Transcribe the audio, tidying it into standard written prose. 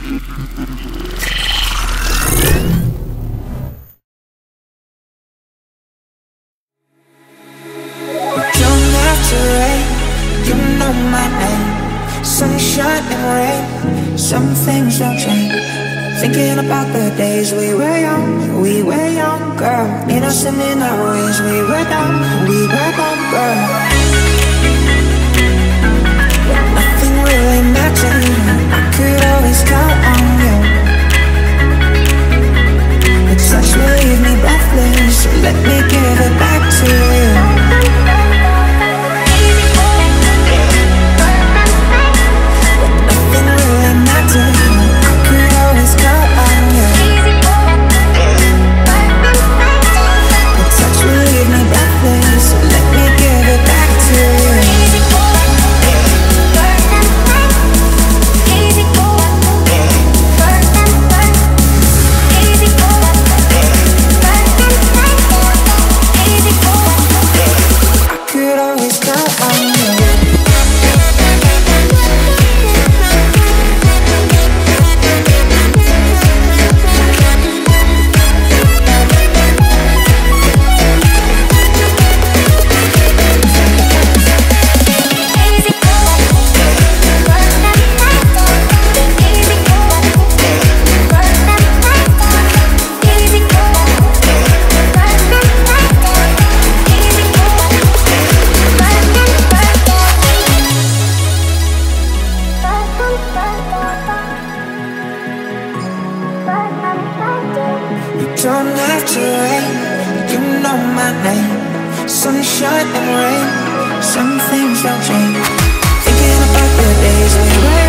Sunshine and rain, some things don't change. Thinking about the days we were young, girl. Innocent in our ways, we were dumb, girl. But nothing really mattered, I could always count on you. Your touch will leave me breathless, so let me give it back to you. Don't have to wait, you know my name. Sunshine and rain, some things don't change. Thinking about the days we were